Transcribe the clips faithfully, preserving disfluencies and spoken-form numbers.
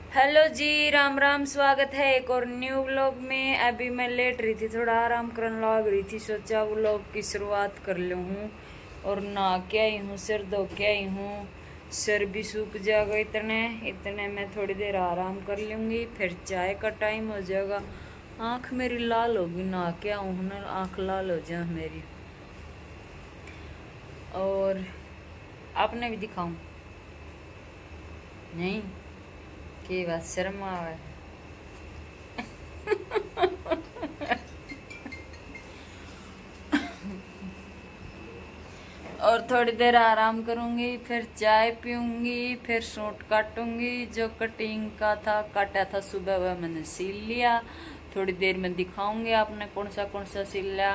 Hello जी, राम राम। स्वागत है एक और न्यू व्लॉग में। अभी मैं लेट रही थी, थोड़ा आराम करने लग रही थी, सोचा व्लॉग की शुरुआत कर लूँ। और नहा के आई हूँ, सिर धो के आई हूँ, सिर भी सूख जाएगा। इतने इतने में थोड़ी देर आराम कर लूँगी, फिर चाय का टाइम हो जाएगा। आँख मेरी लाल होगी, नहा के आऊँ ना, आँख लाल हो जाए मेरी। और आपने भी दिखाऊं? नहीं की बात, शर्म आवे। और थोड़ी देर आराम करूंगी, फिर चाय पीऊंगी, फिर सूट काटूंगी। जो कटिंग का था काटा था सुबह, वह मैंने सील लिया। थोड़ी देर में दिखाऊंगी आपने कौन सा कौन सा सिल लिया।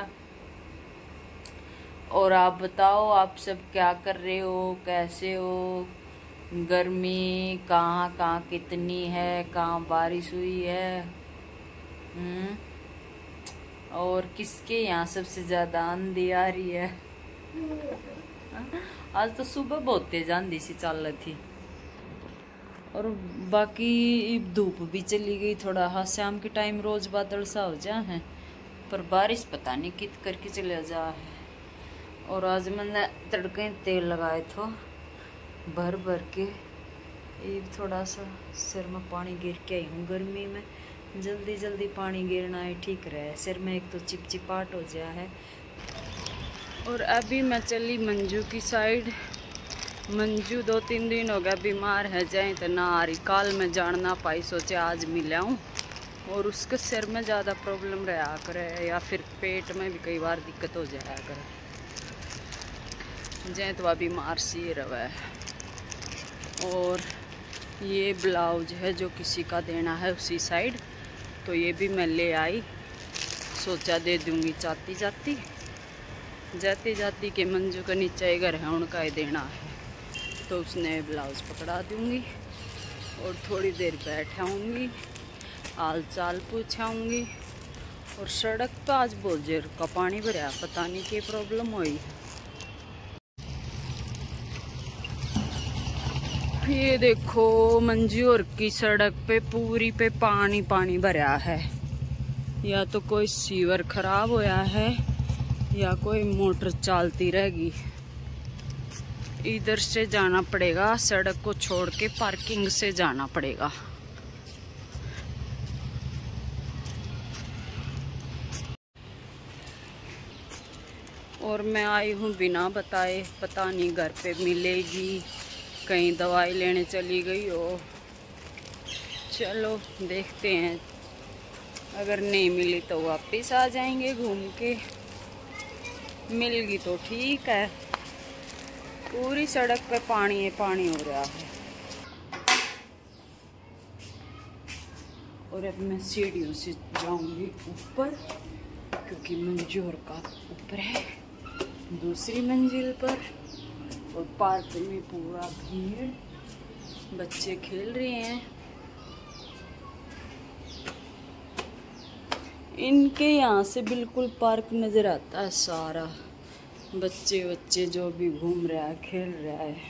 और आप बताओ, आप सब क्या कर रहे हो, कैसे हो? गर्मी कहाँ कहाँ कितनी है, कहाँ बारिश हुई है? हम्म और किसके यहाँ सबसे ज्यादा आंधी आ रही है? आज तो सुबह बहुत तेज आंधी सी चल रही थी। और बाकी धूप भी चली गई थोड़ा। हाँ, शाम के टाइम रोज बादल सा हो जा है, पर बारिश पता नहीं कित करके चले जा है। और आज मैंने तड़के तेल लगाए थे भर भर के। ये थोड़ा सा सिर में पानी गिर के आई हूँ। गर्मी में जल्दी जल्दी पानी गिरना है, ठीक रहे सिर में, एक तो चिपचिपाट हो जाए है। और अभी मैं चली मंजू की साइड। मंजू दो तीन दिन हो गया बीमार है, जाए तो ना आ रही। काल में जान ना पाई, सोचे आज मिलाऊँ। और उसके सिर में ज़्यादा प्रॉब्लम रहा करे, या फिर पेट में भी कई बार दिक्कत हो जाया करे, जाए तो वह बीमार सी रहा है। और ये ब्लाउज है जो किसी का देना है उसी साइड, तो ये भी मैं ले आई। सोचा दे दूंगी जाती जाती जाती जाती के मंजू का नीचे घर है, उनका ही देना है, तो उसने ब्लाउज पकड़ा दूंगी। और थोड़ी देर बैठाऊंगी, हाल चाल पूछाऊंगी। और सड़क पर आज बहुत जोर का पानी भरा, पता नहीं क्या प्रॉब्लम हुई। ये देखो मंजू और की सड़क पे पूरी पे पानी पानी भरा है। या तो कोई सीवर खराब होया है, या कोई मोटर चलती रहेगी। इधर से जाना पड़ेगा, सड़क को छोड़ के पार्किंग से जाना पड़ेगा। और मैं आई हूँ बिना बताए, पता नहीं घर पे मिलेगी, कहीं दवाई लेने चली गई हो। चलो देखते हैं, अगर नहीं मिली तो वापस आ जाएंगे घूम के, मिल गई तो ठीक है। पूरी सड़क पे पानी है, पानी हो रहा है। और अब मैं सीढ़ियों से जाऊंगी ऊपर, क्योंकि मंजूर का ऊपर है, दूसरी मंजिल पर। और पार्क में पूरा भीड़, बच्चे खेल रहे हैं। इनके यहाँ से बिल्कुल पार्क नजर आता है सारा। बच्चे बच्चे जो भी घूम रहा है, खेल रहा है।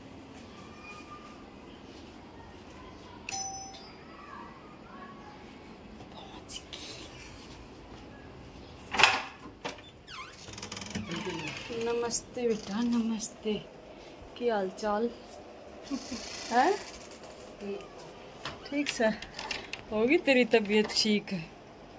नमस्ते बेटा, नमस्ते। क्या हाल चाल है? ठीक से होगी तेरी तबीयत? ठीक है,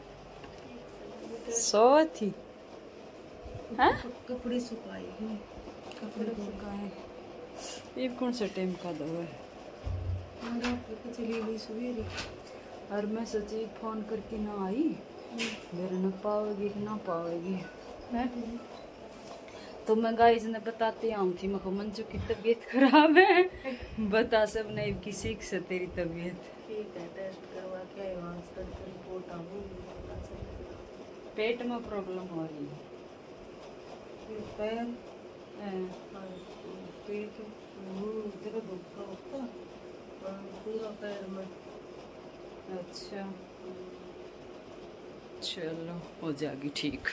सो थी है? कपड़े सुखाए हैं, कपड़े सुखाए। ये कौन सा टाइम का दो है? चली गई सवेरे। और मैं सोची फोन करके ना आई, घर न पाओगी कि ना पाओगी है? तो मैं गाइस ने बताती आऊँ थी, मैं मंजू की तबीयत खराब है। बता सब नहीं किसी से तेरी तबीयत ठीक है, टेस्ट करवा के आए, वहाँ से रिपोर्ट आऊँगी। पेट में प्रॉब्लम हो रही है, पैर पेट दर्द होता होता पूरा पैर में। अच्छा, चलो हो जाएगी ठीक।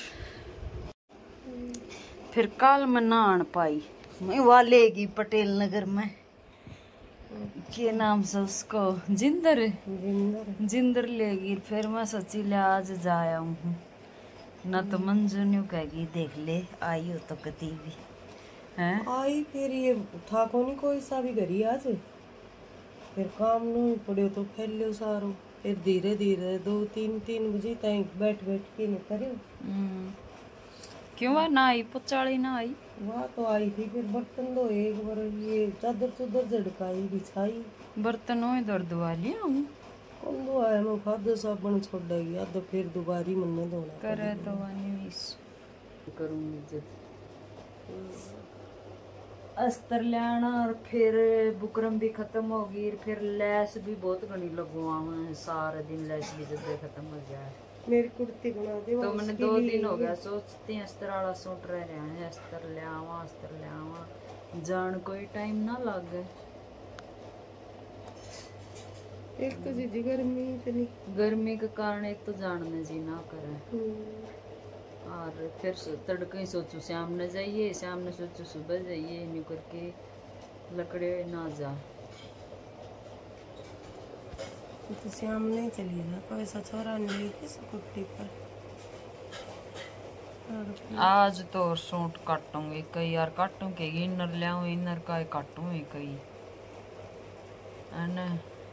फिर कल मैं ना आन पाई, मैं वालेगी पटेल नगर में। के नाम से उसको जिंदर जिंदर जिंदर लेगी। फिर मैं सोची ले आज जाया हूँ ना तो मंजू न्यू कहेगी देख ले आई हो तो कती भी है आई। फिर ये था को नहीं कोई सा भी घरी आज, फिर काम नहीं पड़े तो फैल लो सारो। फिर धीरे धीरे दो तीन तीन बजे तक बैठ बैठ के नहीं करे। क्यों वह ना आई पुचाली ना आई? वहाँ तो आई थी, फिर बर्तन दो एक बार ये चादर चुदर झड़काई बिछाई। बर्तन हो इधर धुआ लिया हूँ कौन दो आया मैं खाद साबुन छोड़ गया तो फिर दोबारी मन्ने धोना करे तो वानी करूँगी जब अस्तर लेना। और फिर बुकरम भी खत्म होगी, फिर लैस भी बहुत घनी लगवा सारे दिन लैस भी जब खत्म हो जाए। मेरी कुर्ती बना दे तो मैंने दो दिन हो गया सोचती अस्तर वाला सूट रह रहा है, अस्तर ले आवा अस्तर ले आवा जान कोई टाइम ना लगे। एक तो जी गर्मी इतनी, गर्मी के कारण एक तो जानने जी ना करे। और फिर तड़के ही सोचू शाम ने जाइए, शाम ने सोचू सुबह जाइए, न्यू करके लकड़े ना जा तो शाम नहीं चली जा पैसा छोरा नहीं थी स्कूटी पर। आज तो सूट काटूंगी कई यार, काटूंगी इनर ले आऊं, इनर का काटूंगी कई है ना।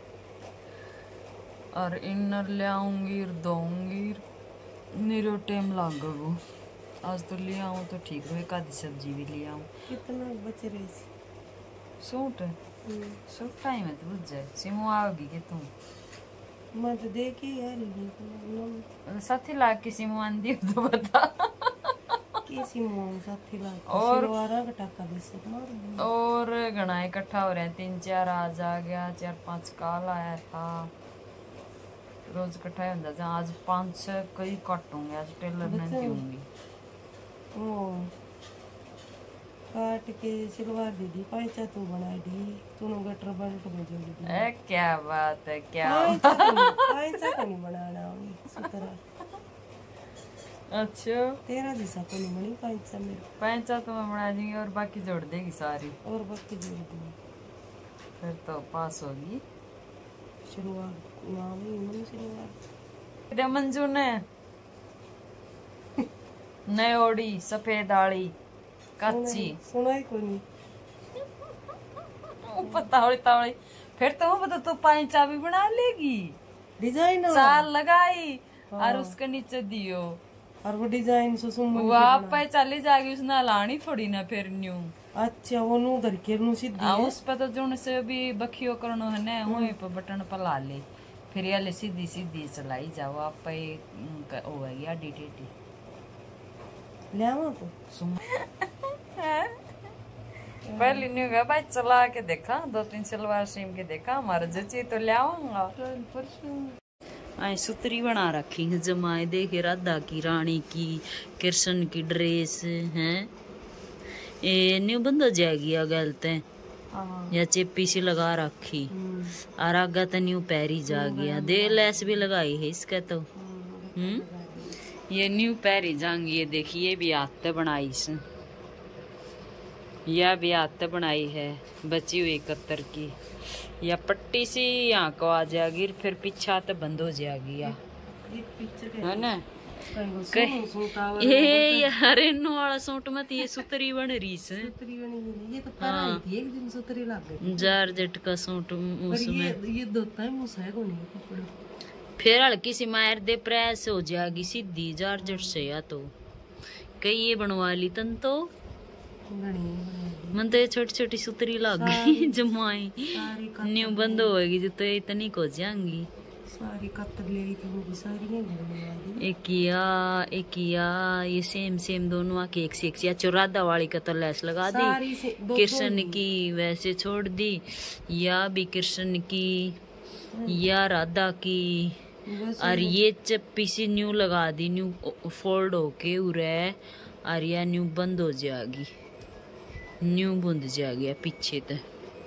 और इनर ले आऊंगी और दूंगी मेरे टाइम लागेगा। आज तो ले आऊं तो ठीक है, आधी सब्जी भी ले आऊं। कितना बच रही थी सूट? सूट टाइम है तो बुझ जाए सिमो आओगी कि तू मैं तो देखी यार साथी लाग की सिमो आंदी तो बता कैसी मोम साथी लाग और सिलवारा का टाका बेसे मार। और घना इकट्ठा हो रहे हैं, तीन चार आज आ गया, चार पांच काल आया था, रोज इकट्ठा हो जाता। आज पांच छह कई काटूंगी, आज टेलर ने दूंगी। ओ काट के सिलवा दी दी पैसा तू बना दी तूने गटर बल्ट में जोड़ दी। ए क्या बात है, क्या पैसा को नहीं बनाना सुतरा। अच्छा तेरा दिशा को नहीं बनी पैसा मेरे पैसा तो मैं बना दूंगी और बाकी जोड़ देगी सारी, और बाकी जोड़ दूंगी फिर तो पास होगी। शुरुआत नाम ही मन शुरुआत दे मंजू ने नई ओढ़ी सफेद आड़ी कच्ची सुना ही कोई नहीं पतावली तावली। फिर तो वो तो पैंचा भी बना लेगी, डिजाइन साल लगाई और उसके नीचे दियो और वो डिजाइन से सुन वहाँ पैसा ले जाएगी, उसने लानी थोड़ी ना फिर न्यू। अच्छा वो नु धर के नु सीधी आ, उस पे तो जुन से भी बखियो करनो है ना, वहीं पे बटन पर ला ले फिर ये ले सीधी सीधी चलाई जाओ। आप पे ओ है या डी टी टी ले आवा तो सुन पहले न्यू गया भाई चला के देखा, दो तीन सलवार सीम के देखा, हमारा जची तो ले आऊंगा। आई सुतरी बना रखी है जमाए देखे, राधा की रानी की कृष्ण की ड्रेस है। ये न्यू बंद हो जाएगी गलते या चेपी सी लगा रखी और आगा तो न्यू पैरी जा गया, दे लैस भी लगाई है इसका तो। हम्म ये न्यू पैरी जाएंगी। ये देखिए ये भी हाथ बनाई इसने, यह भी हाथ बनाई है बची हुई कत्तर की, या पट्टी सी यहाँ को आ जाएगी फिर पीछा तो बंद हो जाएगी या है ना। ये हरे वाला सूट मत ये सुतरी बन रही है, ये तो हाँ। एक दिन सुतरी लग गई जारजेट का सूट उसमें ये, ये दोता है मुझे को नहीं कपड़ा। फिर हल्की सी मार दे प्रेस हो जाएगी सीधी जारजेट से, या तो कई ये बनवा ली तन तो मन तो ये छोटी छोटी सुतरी लग गई जमाई न्यू बंद होगी जो तो इतनी को जाएंगी सारी कत्तर ले थी वो भी सारी नहीं एक किया एक किया ये सेम सेम दोनों आके एक से एक या चौरादा वाली का तो लैस लगा दी, कृष्ण की वैसे छोड़ दी, या भी कृष्ण की या राधा की, और ये चप्पी सी न्यू लगा दी, न्यू फोल्ड होके उरे और या न्यू बंद हो जाएगी, न्यू बंद जाएगी पीछे तक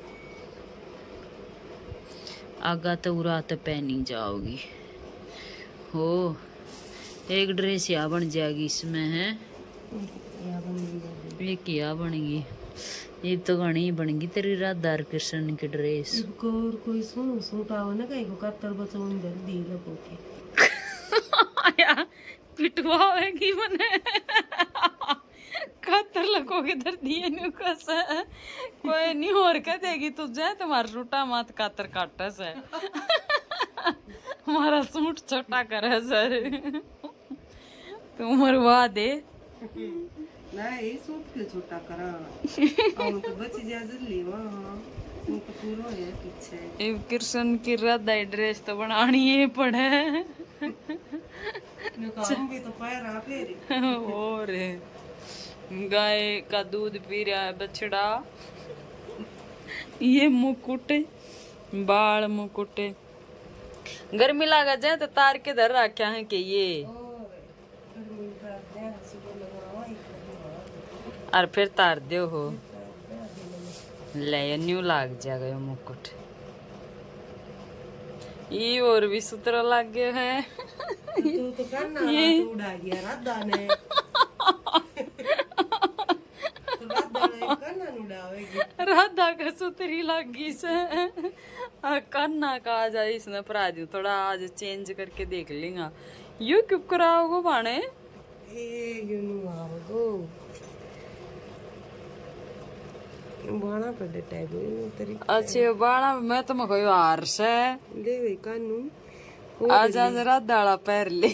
आगा तो उरा तो पहनी जाओगी। हो एक ड्रेस या बन जाएगी इसमें है, ये क्या बनेगी, ये तो घनी बनेगी तेरी राधा कृष्ण की ड्रेस। इनको और कोई सुन सूट आओ ना कहीं को कत्तर बचो अंदर दी लगो के आया पिटवाएगी मने कत्तर लगोगे दर दिए नु कस कोई नहीं और कह देगी तुझे तुम्हारा सूटा मत कत्तर काटा से हमारा सूट छोटा करे सर तुम मरवा दे नहीं सूट के छोटा करा और तो बची जा जल्दी वहां सूट पूरा है पीछे ये कृष्ण की राधा ड्रेस तो बनानी है पड़े काम भी तो पैर आ फिर और गाय का दूध पी रहा है बछड़ा। ये मुकुट बाल मुकुट गर्मी लगा जाए तो तार के धर रखा है कि ये और फिर तार दो हो ले न्यू लाग जाएगा ये मुकुट। ये और भी सुतरा लग गया है तू तो करना ये उड़ा गया राधा ने तो राधा ने करना उड़ावेगी राधा का सुतरी लगी से करना का आ जाए इसने परा दूं थोड़ा आज चेंज करके देख लेगा। यू क्यों कराओगे बाणे ए यू नु आओगो बाणा पड़े टाइप तेरी अच्छे बाणा मैं तो मैं कोई हार से ले वे कानू आज आज राधा वाला पैर ले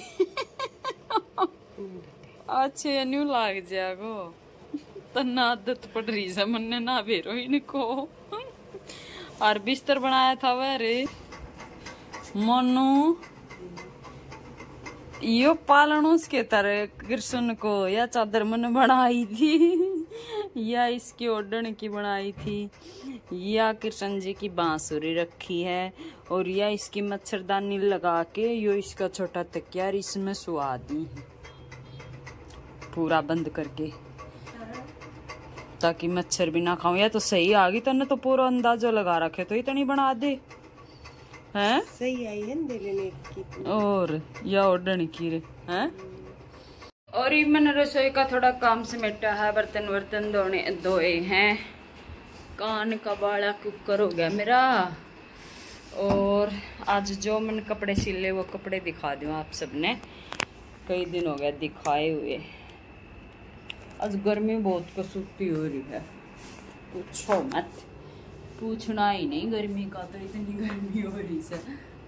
अच्छे न्यू लाग जागो तना आदत पड़ रही है मन्ने ना भेरो इनको और बिस्तर बनाया था वह रे मनु यो पालन उसके तरह कृष्ण को या चादर मन बनाई थी या इसकी ओढ़न की बनाई थी या कृष्ण जी की बांसुरी रखी है और या इसकी मच्छरदानी लगा के यो इसका छोटा तकिया इसमें सुआ दी है पूरा बंद करके ताकि मच्छर भी ना खाऊं। या तो सही आ गई तने तो पूरा अंदाजा लगा रखे तो इतनी बना दे हैं सही आई है दे लेने की और या ओढ़न की रे हैं। और ये मैंने रसोई का थोड़ा काम समेटा है बर्तन वर्तन धोने धोए हैं कान का बाला कुकर हो गया मेरा। और आज जो मैंने कपड़े सिले वो कपड़े दिखा दूँ आप सबने कई दिन हो गया दिखाए हुए। आज गर्मी बहुत कसूती हो रही है पूछो मत पूछना ही नहीं गर्मी का तो इतनी गर्मी हो रही है।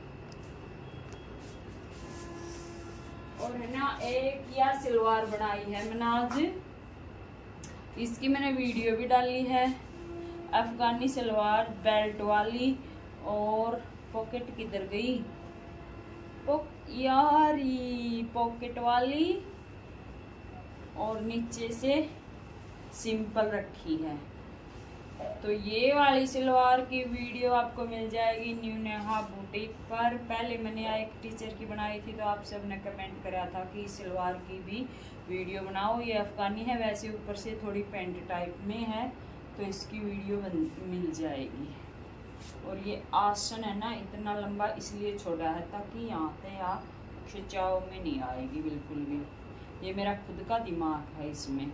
और है ना एक या सलवार बनाई है मैंने आज इसकी मैंने वीडियो भी डाली है अफगानी सलवार बेल्ट वाली। और पॉकेट किधर गई पॉक यार ये पॉकेट वाली और नीचे से सिंपल रखी है। तो ये वाली सलवार की वीडियो आपको मिल जाएगी न्यू नेहा बुटीक पर। पहले मैंने एक टीचर की बनाई थी तो आप सब ने कमेंट करा था कि सलवार की भी वीडियो बनाओ। ये अफगानी है वैसे ऊपर से थोड़ी पेंट टाइप में है तो इसकी वीडियो बन, मिल जाएगी। और ये आसन है ना इतना लंबा इसलिए छोड़ा है ताकि यहाँ से या खिंचाव में नहीं आएगी बिल्कुल भी। ये मेरा खुद का दिमाग है इसमें।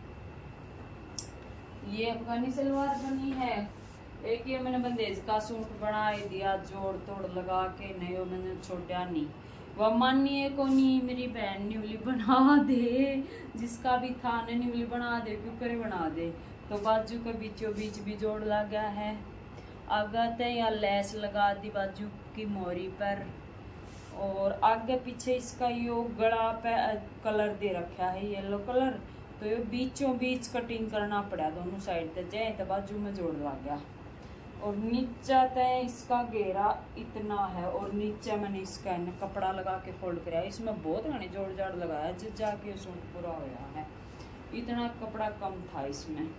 ये अफगानी सलवार बनी है। एक ये मैंने बंदेज का सूट बना दिया जोड़ तोड़ लगा के नहीं वो मैंने छोड़ा नहीं वह मानिए को नहीं मेरी बहन न्यूली बना दे जिसका भी था ने न्यूली बना दे क्यों करे बना दे। तो बाजू का बीचों बीच भी जोड़ लगा है आगे या लेस लगा दी बाजू की मोरी पर। और आगे पीछे इसका यो गला पे कलर दे रखा है येलो कलर तो ये बीचों बीच कटिंग करना पड़ा दोनों साइड से जाए तो बाजू में जोड़ लग गया। और नीचा तय इसका घेरा इतना है और नीचे मैंने इसका कपड़ा लगा के फोल्ड कराया। इसमें बहुत घने जोड़ जाड़ लगाया जिस जाके सूट पूरा होया है। इतना कपड़ा कम था इसमें।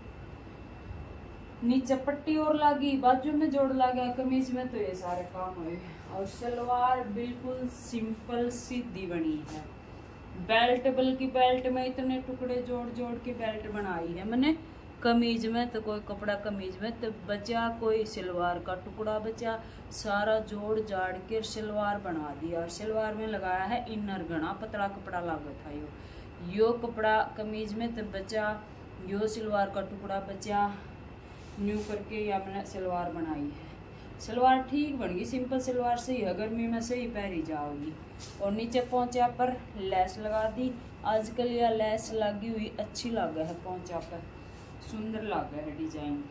नीचे पट्टी और लगी बाजू में जोड़ लगा कमीज में तो ये सारे काम हुए। और सलवार बिल्कुल सिंपल सीधी बनी है। बेल्ट बल्कि बेल्ट में इतने टुकड़े जोड़ जोड़ के बेल्ट बनाई है मैंने। कमीज में तो कोई कपड़ा कमीज में तो बचा कोई सलवार का टुकड़ा बचा सारा जोड़ जाड़ के सलवार बना दिया। और सलवार में लगाया है इनर घना पतला कपड़ा लगा था यो यो कपड़ा कमीज में तो बचा यो सलवार का टुकड़ा बचा न्यू करके या मैंने सलवार बनाई है। सलवार ठीक बन गई, सिंपल सलवार सही है, गर्मी में सही पहनी जाओगी। और नीचे पहुंचा पर लेस लगा दी। आजकल यह लेस लगी हुई अच्छी लग है, पहुंचा पर सुंदर लग है डिजाइन।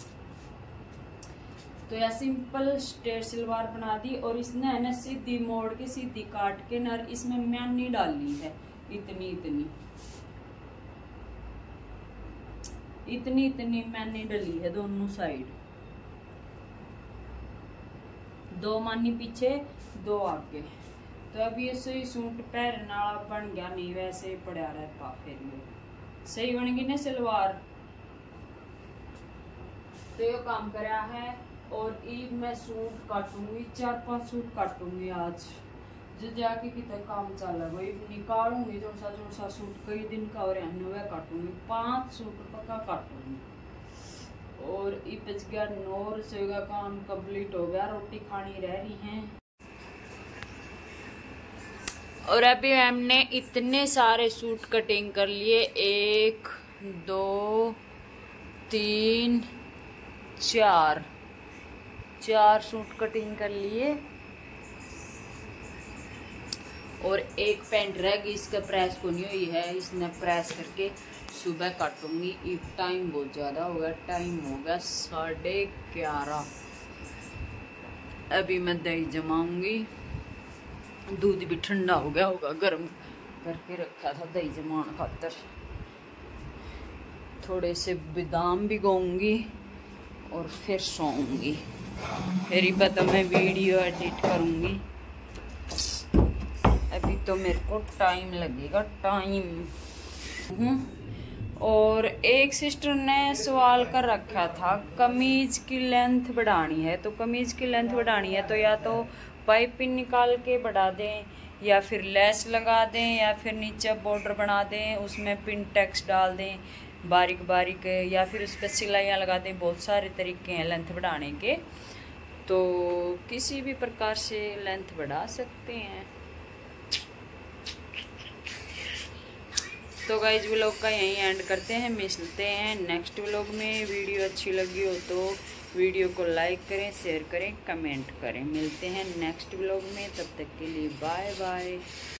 तो यह सिंपल स्ट्रेट सलवार बना दी। और इसने है ना सीधी मोड़ के सीधी काट के नर इसमें म्यानी डाली है, इतनी इतनी इतनी इतनी मैंने डली है दोनों साइड, दो मानी पीछे दो आगे। तो अब ये सही सूट पहनने वाला बन गया, नहीं वैसे ही पड़ा रहता। फिर ये सही बन गई ना सलवार। तो ये काम करा है। और ईद मैं सूट काटूंगी, चार पांच सूट काटूंगी आज, जो जाके कितना काम चल रहा वही निकालूंगी। जो सा जो सा सूट कई दिन का और वह काटूंगी, पांच सूट पक्का काटूंगी। और ये बच गया नौ रसोई का काम कंप्लीट हो गया, रोटी खानी रह रही है। और अभी हमने इतने सारे सूट कटिंग कर लिए, एक दो तीन चार चार सूट कटिंग कर लिए। और एक पैंट रह गई, इसका प्रेस को नहीं हुई है, इसने प्रेस करके सुबह काटूंगी। टाइम बहुत ज़्यादा हो गया, टाइम हो गया साढ़े ग्यारह। अभी मैं दही जमाऊंगी, दूध भी ठंडा हो गया होगा, गर्म करके रखा था दही जमाने खातर। थोड़े से बादाम भिगोऊंगी और फिर सोऊंगी। फिर ही पता मैं वीडियो एडिट करूंगी। अभी तो मेरे को टाइम लगेगा, टाइम। और एक सिस्टर ने सवाल कर रखा था, कमीज की लेंथ बढ़ानी है। तो कमीज की लेंथ बढ़ानी है तो या तो पाइपिंग निकाल के बढ़ा दें, या फिर लेस लगा दें, या फिर नीचे बॉर्डर बना दें, उसमें पिन टेक्स डाल दें बारीक बारीक, या फिर उस पर सिलाइयाँ लगा दें। बहुत सारे तरीके हैं लेंथ बढ़ाने के, तो किसी भी प्रकार से लेंथ बढ़ा सकते हैं। तो गाइज व्लॉग का यहीं एंड करते हैं, मिलते हैं नेक्स्ट व्लॉग में। वीडियो अच्छी लगी हो तो वीडियो को लाइक करें, शेयर करें, कमेंट करें। मिलते हैं नेक्स्ट व्लॉग में, तब तक के लिए बाय बाय।